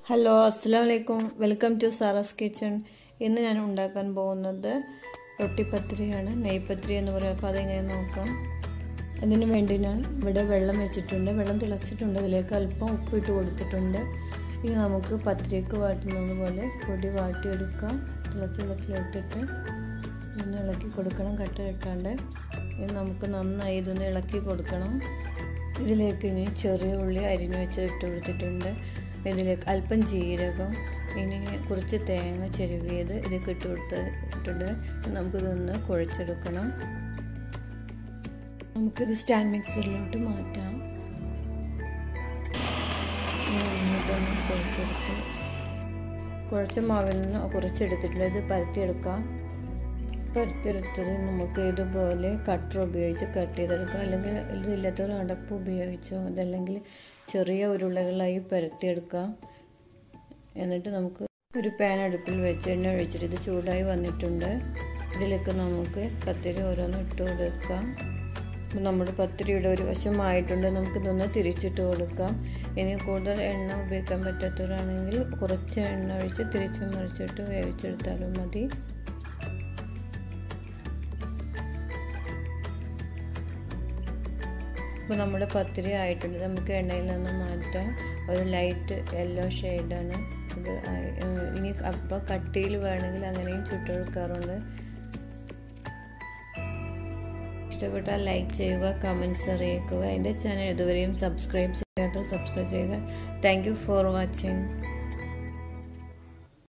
Hello അസ്സലാമു അലൈക്കും. Welcome to Sara's kitchen. ഇന്ന് ഞാൻ ഉണ്ടാക്കാൻ പോകുന്നത് റൊട്ടിപ്പത്തിരിയാണ്, നെയ്പത്തിരി എന്ന് പറയും. അപ്പോൾ അതെങ്ങനെ നോക്കാം. അതിന് വേണ്ടി ഞാൻ ഇവിടെ വെള്ളം വെച്ചിട്ടുണ്ട്. വെള്ളം തിളച്ചിട്ടുണ്ട്. അതിലേക്ക് അല്പം ഉപ്പിട്ട് കൊടുത്തിട്ടുണ്ട്. ഇനി നമുക്ക് പത്തിരിക്ക് വാട്ടുന്നത് പോലെ പൊടി വാട്ടിയെടുക്കാം. തിളച്ച വെള്ളത്തിലിട്ടിട്ട് ഇന്ന് ഇളക്കി കൊടുക്കണം, കട്ട കെട്ടാണ്ട്. ഇനി നമുക്ക് നന്നായി ഇതൊന്ന് ഇളക്കി കൊടുക്കണം. ഇതിലേക്ക് ഇനി ചെറിയ ഉള്ളി അരിഞ്ഞു വെച്ച് ഇട്ട് കൊടുത്തിട്ടുണ്ട്. ഇതിലേക്ക് അല്പം ജീരകം, ഇനി കുറച്ച് തേങ്ങ ചെരുവിയത് ഇതിലേക്ക് ഇട്ട് കൊടുത്തിട്ടുണ്ട്. നമുക്കിതൊന്ന് കുഴച്ചെടുക്കണം. നമുക്കിത് സ്റ്റാൻഡ് മിക്സറിലോട്ട് മാറ്റാം. ഇതൊന്ന് കുഴച്ച മാവിൽ നിന്ന് കുറച്ചെടുത്തിട്ടുള്ളത് ഇത് പരത്തിയെടുക്കാം. പരത്തിയെടുത്തത് നമുക്ക് ഇതുപോലെ കട്ടർ ഉപയോഗിച്ച് കട്ട് ചെയ്തെടുക്കാം. അല്ലെങ്കിൽ ഇതില്ലാത്തൊരു അടപ്പ് ഉപയോഗിച്ചോ അതല്ലെങ്കിൽ ചെറിയ ഉരുളകളായി പരത്തിയെടുക്കാം. എന്നിട്ട് നമുക്ക് ഒരു പാൻ അടുപ്പിൽ വെച്ച് എണ്ണ ഒഴിച്ചിട്ട് ഇത് ചൂടായി വന്നിട്ടുണ്ട്. ഇതിലേക്ക് നമുക്ക് പത്തിരി ഓരോന്ന് ഇട്ട് കൊടുക്കാം. നമ്മുടെ പത്തിരിയുടെ ഒരു വശമായിട്ടുണ്ട്. നമുക്കിതൊന്ന് തിരിച്ചിട്ട് കൊടുക്കാം. ഇനി കൂടുതൽ എണ്ണ ഉപയോഗിക്കാൻ പറ്റാത്തവരാണെങ്കിൽ കുറച്ച് എണ്ണ ഒഴിച്ച് തിരിച്ചും മറിച്ചിട്ട് വേവിച്ചെടുത്താലും മതി. അപ്പോൾ നമ്മുടെ പത്തിരി ആയിട്ടുണ്ട്. നമുക്ക് എണ്ണയിൽ നിന്ന് മാറ്റാം. ഒരു ലൈറ്റ് യെല്ലോ ഷെയ്ഡാണ് ഇത്. ഇനി അപ്പോൾ കട്ടിയിൽ വേണമെങ്കിൽ അങ്ങനെയും ചുട്ടെടുക്കാറുണ്ട്. ഇഷ്ടപ്പെട്ടാൽ ലൈക്ക് ചെയ്യുക, കമൻറ്റ്സ് അറിയിക്കുക. എൻ്റെ ചാനൽ ഇതുവരെയും സബ്സ്ക്രൈബ് ചെയ്യാത്തവർ സബ്സ്ക്രൈബ് ചെയ്യുക. Thank you for watching.